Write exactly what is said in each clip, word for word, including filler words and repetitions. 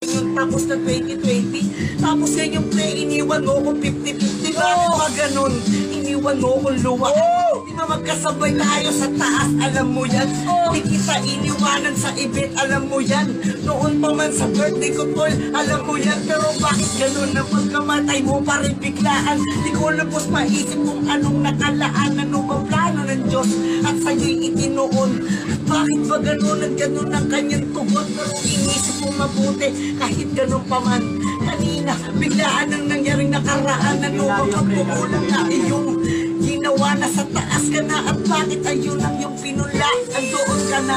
Yung tapos na twenty twenty, tapos yan yung play, iniwan mo kung fifty fifty. Bakit ba ganun? Iniwan mo kung luwa. Di ba magkasabay tayo sa taas, alam mo yan? Di kita iniwanan sa ibit, alam mo yan? Noon pa man sa birthday ko, tol, alam mo yan? Pero bakit ganun na pagkamatay mo pa rin biglaan? Di ko lubos maisip kung anong nakalaan, ano ba plano ng Diyos at sa'yo'y itinoon. Bakit ba ganun at ganun ang kanyang tugon? Pero inisip mo mabuti, kahit ganun pa man. Kanina, biglaan ang nangyaring nakaraan. Ano bang ang pumulang na iyong ginawa na sa taas ka na? At bakit ayun ang yung pinula? Andoon ka na.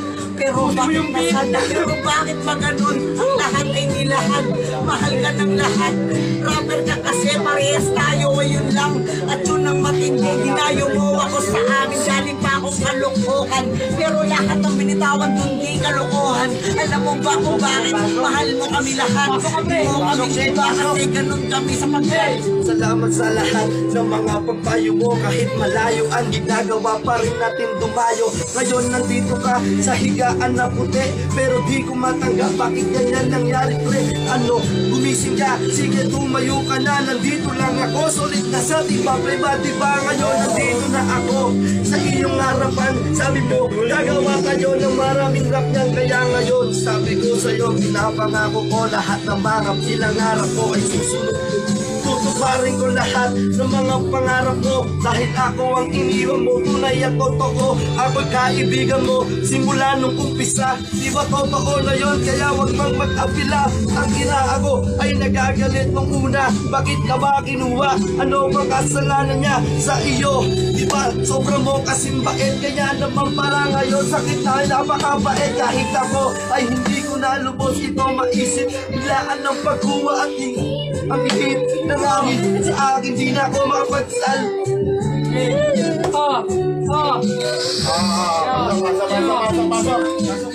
Pero bakit nasada? Pero bakit ba ganun? Ang lahat ay nilahat. Mahal ka ng lahat. Rapper ka kasi parehas tayo. Ayun lang. At yun ang matindi. Dinayo mo ako sa amin. Galing pa akong kalokohan. Pero lahat ng binitawan dun di kalokohan. Alam mo ba kung bakit? Mahal mo kami lahat. Hindi mo kami iba kasi ganun kami sa pagkain. Salamat sa lahat ng mga pampayo mo. Kahit malayo ang ginagawa pa rin natin dumayo. Ngayon nandito ka sa higaan na puti, pero di ko matanggap bakit ganyan nangyari pre. Ano, gumising ka, sige tumayo ka na. Nandito lang ako, solid na sa tiba pre. Ba diba ngayon nandito na ako sa iyong harapan. Sabi mo, gagawa kayo ng maraming rap niyan. Kaya ngayon, sabi ko sa'yo, pinapangako ko lahat ng mga pinangarap ko ay susunod. Tutuparin ko lahat ng mga pangarap mo. Dahil ako ang iniwan mo, tunay at totoo. Ako'y kaibigan mo, simula nung umpisa. Di ba totoo na yun, kaya wag mang mag-apila. Ang ina ako ay nagagalit nung una. Bakit ka ba kinuha? Ano bang kasalanan niya sa iyo? Di ba sobrang mo kasing bait? Kaya naman para ngayon sakit na napakabait. Kahit ako ay hindi ko na lubos ito maisip. Bilaan ng pagkuha at ang higit na langit sa akin, di na ako makapagsal. Oh, oh. Ah, pasok, pasok, pasok, pasok.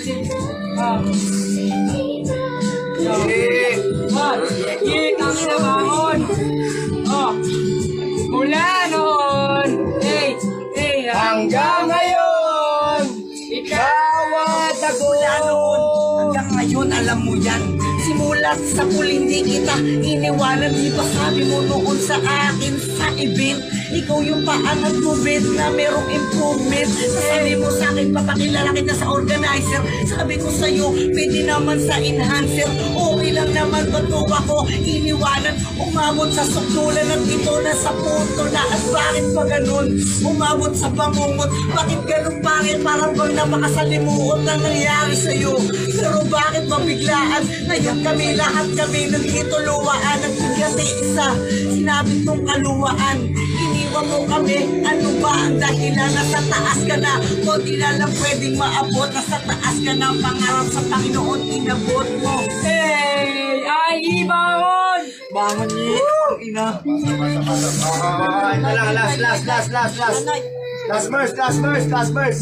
Eh, what? Gig ang sinabahon. Oh, mula noon, eh, eh, hanggang ngayon, ikaw at ako. Mula noon hanggang ngayon, alam mo yan. Simulat sa huling di kita iniwanan. Di ba sabi mo noon sa akin sa event, ikaw yung paangat mo bet na merong improvement. Sabi mo sa akin, papakilala kita sa organizer. Sabi ko sa'yo, pwede naman sa enhancer. Okay lang naman, ba't ako iniwanan? Umabot sa sukdulan at ito na sa punto na. At bakit ba ganun? Umabot sa bangungot. Bakit ganun pangit? Parang bang napakasalimuot na nangyari sa'yo. Pero bakit mabiglaan? Ngayon kami, lahat kami nandito luwaan. Ang bigati isa, sinabi mong kaluwaan. Iniwan mo kami, ano ba ang dahilan? Nasa taas ka na, konti na lang pwedeng maabot. Nasa taas ka na, pangarap sa Panginoon, inabot mo. Hey, ay, bangon! Bangon niya, ang ina. Pasok, pasok, pasok. Ah, ito lang, last, last, last, last, last. Last verse, last verse, last verse.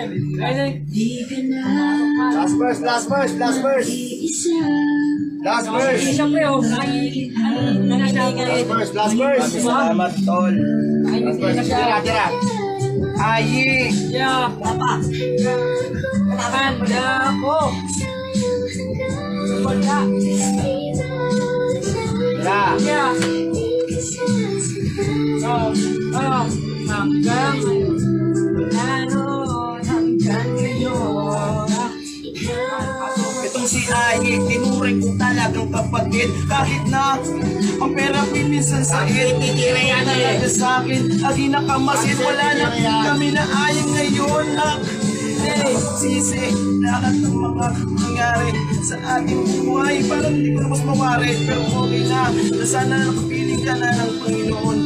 Last verse, last verse, last verse. Last verse. Siyempre, oh, ay, ay, Last verse, last verse. Salamat tol. Last verse. Tira, tira. Ayi. yeah, Papa, handa ko. Wala. Tira. Yeah. Oh, oh, hanggang ngayon. Ano, hanggang ngayon. Itong si Ayi, tinuring ko talagang kapatid. Kahit na ang pera minsan sa hit, talaga sa akin ang hinakamasid. Wala na kami na ayang ngayon na hey, sisi, lahat ng mga nangyari sa ating buhay. Parang hindi ko na mas mawari, pero okay na, na sana nakapiling ka na ng Panginoon.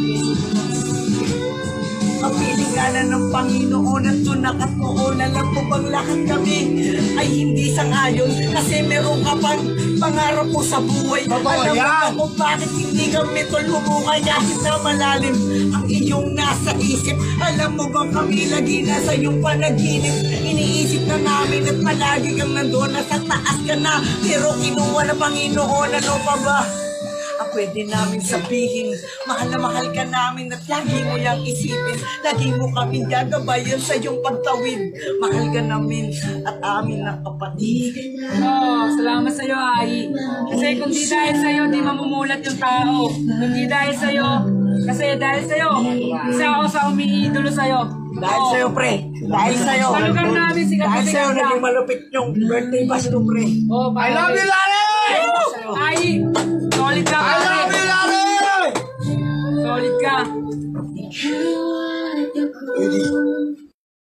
Kapiling ka na ng Panginoon at tunakat noon. Alam mo bang lahat kami ay hindi sang-ayon kasi meron ka pang pangarap mo sa buhay. Alam mo ba kung bakit hindi kami tulumukay kahit na malalim ang iyong nasa isip? Alam mo bang kami lagi nasa iyong panaginip? Iniisip na namin at palagi kang nandun, nasa taas ka na pero kinuha na Panginoon. Ano pa ba ang pwede namin sabihin. Mahal na mahal ka namin at lagi mo yang isipin. Lagi mo kaming gagabayan sa iyong pagtawid. Mahal ka namin at amin na kapatid. Oh, salamat sa'yo, Ai. Kasi kung di dahil sa'yo, di mamumulat yung tao. Kung di dahil sa'yo, kasi dahil sa'yo, isa ako sa umiidolo sa'yo. Dahil Oh. sa'yo, pre. Dahil sa'yo. Sa lugar namin, sikat na Dahil sikat sa'yo, ka. naging malupit yung birthday bash ko, pre. Oh, I love you, Larry! Ai, solid ka, I pare. love you, Larry! Solid ka. Eddie,